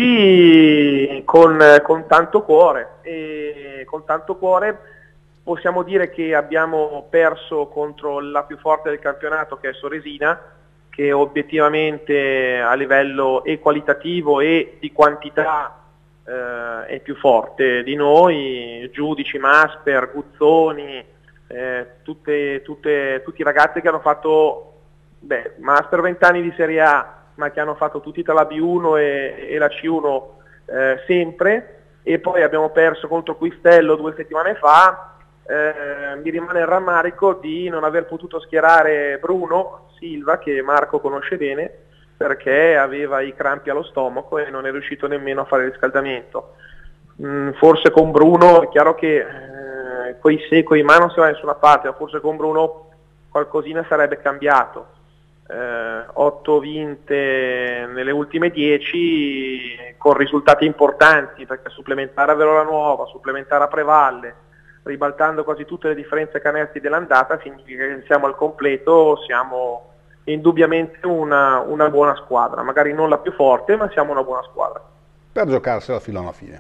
dieci con, con tanto cuore. E con tanto cuore possiamo dire che abbiamo perso contro la più forte del campionato, che è Soresina, che obiettivamente a livello e qualitativo e di quantità eh, è più forte di noi. Giudici, Masper, Guzzoni, eh, tutte, tutte, tutti i ragazzi che hanno fatto Beh, Master venti anni di Serie A, ma che hanno fatto tutti tra la B uno e, e la C uno eh, sempre, e poi abbiamo perso contro Quistello due settimane fa. Eh, mi rimane il rammarico di non aver potuto schierare Bruno Silva, che Marco conosce bene, perché aveva i crampi allo stomaco e non è riuscito nemmeno a fare il riscaldamento. Mm, forse con Bruno, è chiaro che eh, coi se, coi ma non si va da nessuna parte, ma forse con Bruno qualcosina sarebbe cambiato. Eh, otto vinte nelle ultime dieci con risultati importanti, perché supplementare a Verona Nuova, supplementare a Prevalle, ribaltando quasi tutte le differenze canestri dell'andata, significa che siamo al completo, siamo indubbiamente una, una buona squadra, magari non la più forte, ma siamo una buona squadra. Per giocarsela fino alla fine.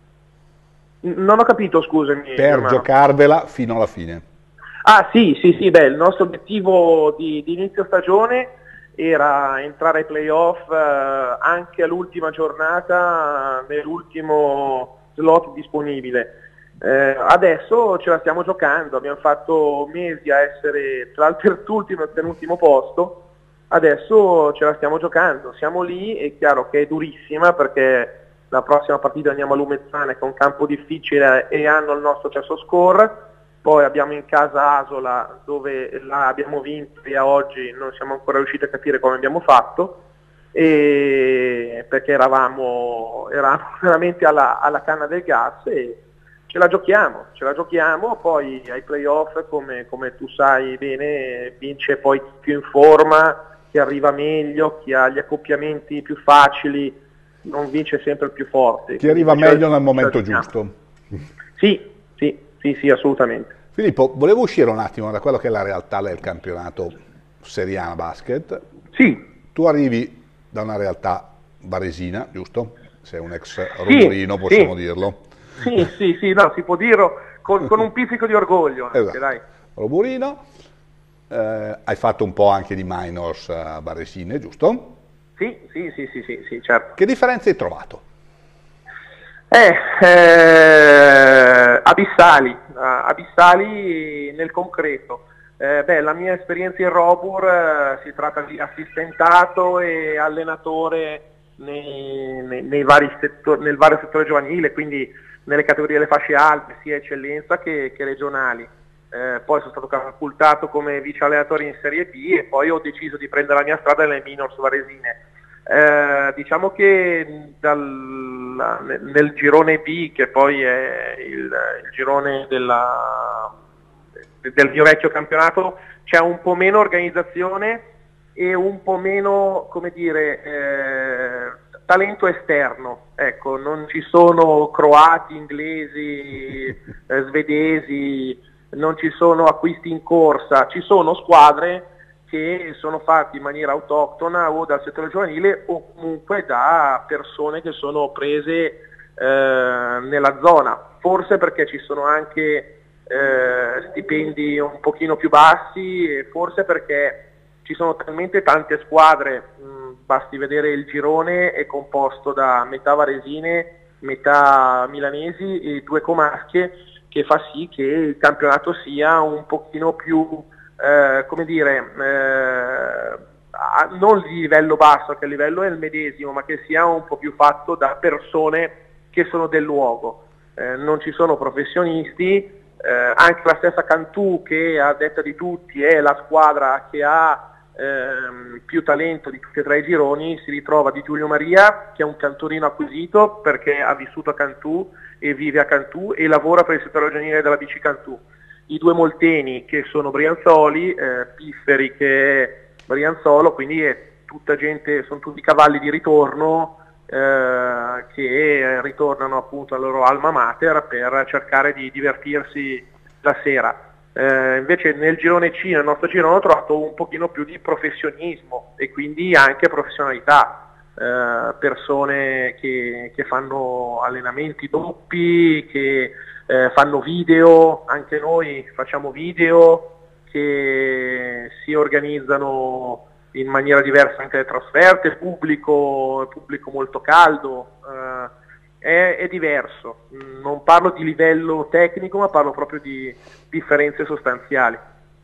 N- non ho capito, scusami. Per Germano. giocarvela fino alla fine. Ah sì, sì, sì, beh, il nostro obiettivo di, di inizio stagione era entrare ai playoff eh, anche all'ultima giornata, nell'ultimo slot disponibile. Eh, adesso ce la stiamo giocando, abbiamo fatto mesi a essere tra il terzultimo e il penultimo posto, adesso ce la stiamo giocando, siamo lì. È chiaro che è durissima, perché la prossima partita andiamo a Lumezzane, che è un campo difficile e hanno il nostro cesso score. Poi abbiamo in casa Asola, dove la abbiamo vinto e a oggi non siamo ancora riusciti a capire come abbiamo fatto, e perché eravamo, eravamo veramente alla, alla canna del gas, e ce la giochiamo, ce la giochiamo. Poi ai playoff, come, come tu sai bene, vince poi chi più in forma, chi arriva meglio, chi ha gli accoppiamenti più facili, non vince sempre il più forte. Chi arriva Quindi meglio ce nel la momento giochiamo. giusto. Sì, sì. Sì, sì, assolutamente. Filippo, volevo uscire un attimo da quello che è la realtà del campionato Serie A basket. Sì. Tu arrivi da una realtà varesina, giusto? sei un ex roburino, sì, possiamo sì. dirlo. Sì, sì, sì, no, si può dirlo con, con un pizzico di orgoglio anche, Esatto. dai. Roburino, eh, hai fatto un po' anche di minors a Varesine, giusto? Sì, sì, sì, sì, sì, sì, certo. Che differenze hai trovato? Eh, eh, abissali, abissali nel concreto. Eh, beh, la mia esperienza in Robur eh, si tratta di assistentato e allenatore nei, nei, nei vari settori, nel vario settore giovanile, quindi nelle categorie delle fasce alte, sia eccellenza che, che regionali. Eh, poi sono stato catapultato come vice allenatore in Serie B e poi ho deciso di prendere la mia strada nelle minors varesine. Eh, diciamo che dal, nel girone B, che poi è il, il girone della, del mio vecchio campionato, c'è un po' meno organizzazione e un po' meno, come dire, eh, talento esterno. Ecco, non ci sono croati, inglesi, eh, svedesi, non ci sono acquisti in corsa, ci sono squadre che sono fatti in maniera autoctona o dal settore giovanile o comunque da persone che sono prese eh, nella zona, forse perché ci sono anche eh, stipendi un pochino più bassi e forse perché ci sono talmente tante squadre, mh, basti vedere il girone è composto da metà varesine, metà milanesi e due comarche, che fa sì che il campionato sia un pochino più Eh, come dire, eh, non di livello basso, che il livello è il medesimo, ma che sia un po' più fatto da persone che sono del luogo. Eh, non ci sono professionisti, eh, anche la stessa Cantù, che a detta di tutti è la squadra che ha ehm, più talento di tutti e tre i gironi, si ritrova di Giulio Maria, che è un cantorino acquisito perché ha vissuto a Cantù e vive a Cantù e lavora per il settore giovanile della Bici Cantù. I due Molteni che sono Brianzoli, eh, Pifferi che è Brianzolo, quindi è tutta gente, sono tutti cavalli di ritorno eh, che ritornano appunto alla loro alma mater per cercare di divertirsi la sera. Eh, invece nel girone C, nel nostro girone, ho trovato un pochino più di professionismo e quindi anche professionalità, eh, persone che, che fanno allenamenti doppi, che Eh, fanno video, anche noi facciamo video, che si organizzano in maniera diversa anche le trasferte, pubblico, pubblico molto caldo, eh, è, è diverso. Non parlo di livello tecnico, ma parlo proprio di differenze sostanziali.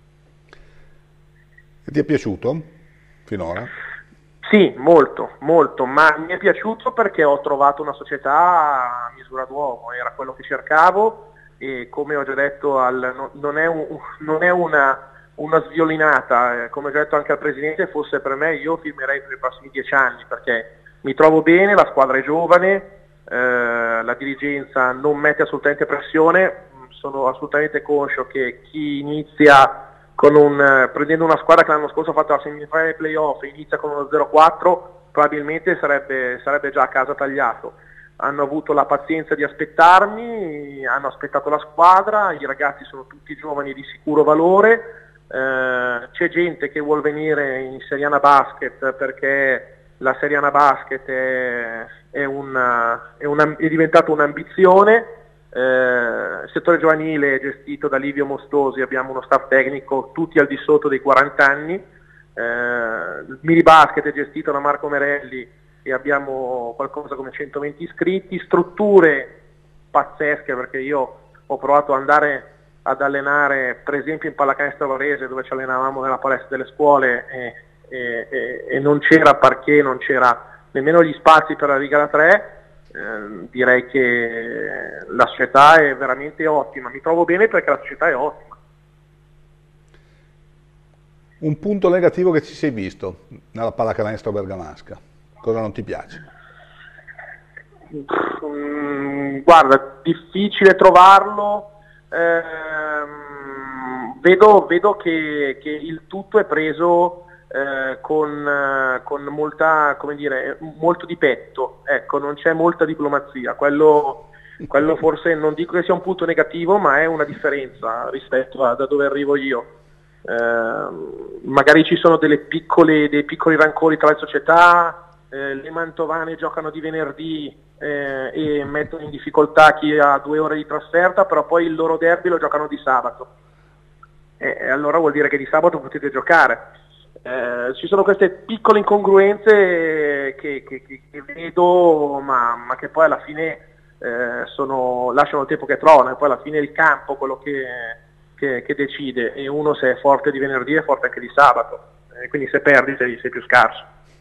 Ti è piaciuto finora? Sì, molto, molto, ma mi è piaciuto perché ho trovato una società a misura d'uomo, era quello che cercavo e come ho già detto al, no, non è, un, non è una, una sviolinata, eh, come ho già detto anche al Presidente, fosse per me io firmerei per i prossimi dieci anni perché mi trovo bene, la squadra è giovane, eh, la dirigenza non mette assolutamente pressione, sono assolutamente conscio che chi inizia con un, prendendo una squadra che l'anno scorso ha fatto la semifinale playoff e inizia con uno zero quattro, probabilmente sarebbe, sarebbe già a casa tagliato. Hanno avuto la pazienza di aspettarmi, hanno aspettato la squadra, i ragazzi sono tutti giovani di sicuro valore, eh, c'è gente che vuol venire in Seriana Basket perché la Seriana Basket è, è, una, è, una, è diventata un'ambizione. Eh, il settore giovanile è gestito da Livio Mostosi, abbiamo uno staff tecnico tutti al di sotto dei quaranta anni, eh, il mini basket è gestito da Marco Merelli e abbiamo qualcosa come centoventi iscritti, strutture pazzesche perché io ho provato ad andare ad allenare per esempio in pallacanestro Varese dove ci allenavamo nella palestra delle scuole e, e, e, e non c'era parquet, non c'era nemmeno gli spazi per la riga da tre. Eh, direi che la società è veramente ottima, mi trovo bene perché la società è ottima. Un punto negativo che ci sei visto nella pallacanestro bergamasca, cosa non ti piace? Mm, guarda, difficile trovarlo, ehm, vedo, vedo che, che il tutto è preso Eh, con, eh, con molta, come dire, molto di petto, ecco, non c'è molta diplomazia, quello, quello forse non dico che sia un punto negativo, ma è una differenza rispetto a da dove arrivo io. Eh, magari ci sono delle piccole, dei piccoli rancori tra le società, eh, le mantovane giocano di venerdì eh, e mettono in difficoltà chi ha due ore di trasferta, però poi il loro derby lo giocano di sabato. E allora vuol dire che di sabato potete giocare. Eh, ci sono queste piccole incongruenze che, che, che vedo, ma, ma che poi alla fine eh, sono, lasciano il tempo che trovano, e poi alla fine è il campo quello che, che, che decide, e uno se è forte di venerdì è forte anche di sabato, e quindi se perdi sei, sei più scarso.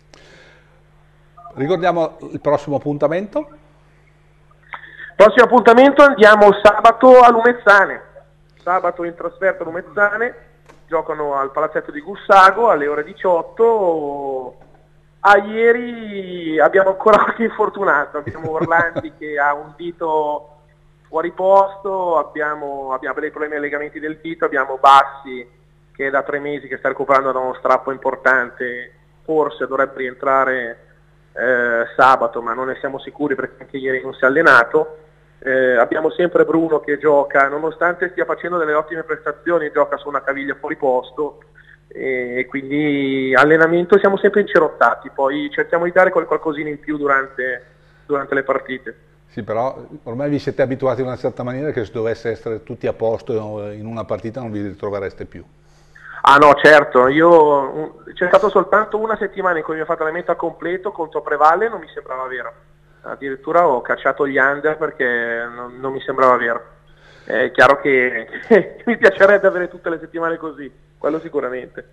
Ricordiamo il prossimo appuntamento? Prossimo appuntamento andiamo sabato a Lumezzane, sabato in trasferta a Lumezzane, giocano al palazzetto di Gussago alle ore diciotto. Ah, ieri abbiamo ancora qualche infortunato, abbiamo Orlandi che ha un dito fuori posto, abbiamo, abbiamo dei problemi ai legamenti del dito, abbiamo Bassi che è da tre mesi che sta recuperando da uno strappo importante, forse dovrebbe rientrare eh, sabato, ma non ne siamo sicuri perché anche ieri non si è allenato. Eh, abbiamo sempre Bruno che gioca, nonostante stia facendo delle ottime prestazioni, gioca su una caviglia fuori posto, e quindi allenamento siamo sempre incerottati, poi cerchiamo di dare qual- qualcosina in più durante, durante le partite. Sì, però ormai vi siete abituati in una certa maniera che se dovesse essere tutti a posto in una partita non vi ritrovereste più. Ah no, certo, io c'è stato soltanto una settimana in cui mi ho fatto allenamento a completo contro Prevalle, non mi sembrava vero. Addirittura ho cacciato gli under perché non, non mi sembrava vero. È chiaro che, che mi piacerebbe avere tutte le settimane così, quello sicuramente.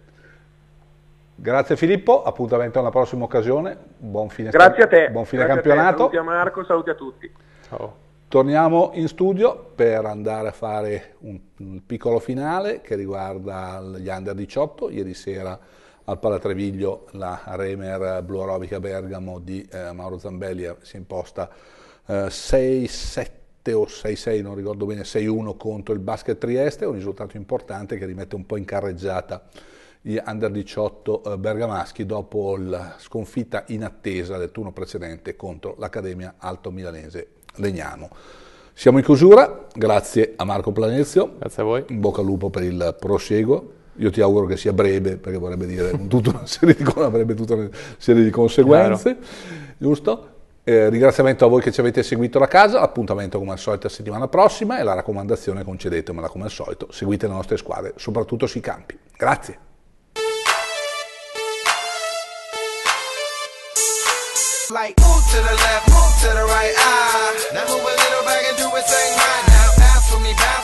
Grazie Filippo, appuntamento alla prossima occasione, buon fine, Grazie a te. buon fine Grazie campionato. A te. Saluti a Marco, saluti a tutti. Ciao. Torniamo in studio per andare a fare un, un piccolo finale che riguarda gli under diciotto. Ieri sera al Palatreviglio la Remer Blu Arobica Bergamo di eh, Mauro Zambelli si è imposta eh, sei sette o sei sei, non ricordo bene, sei uno contro il Basket Trieste, un risultato importante che rimette un po' in carreggiata gli under diciotto eh, bergamaschi dopo la sconfitta inattesa del turno precedente contro l'Accademia Alto Milanese Legnano. Siamo in chiusura, grazie a Marco Planezio, Grazie a voi. in bocca al lupo per il proseguo. Io ti auguro che sia breve, perché vorrebbe dire tutta una serie di, avrebbe tutta una serie di conseguenze, Chiaro. Giusto? Eh, ringraziamento a voi che ci avete seguito da casa, l'appuntamento come al solito la settimana prossima e la raccomandazione, concedetemela come al solito, seguite le nostre squadre, soprattutto sui campi. Grazie. Like move to the left, move to the right, ah. Now move a little back and do it same right. Now bounce for me, bounce.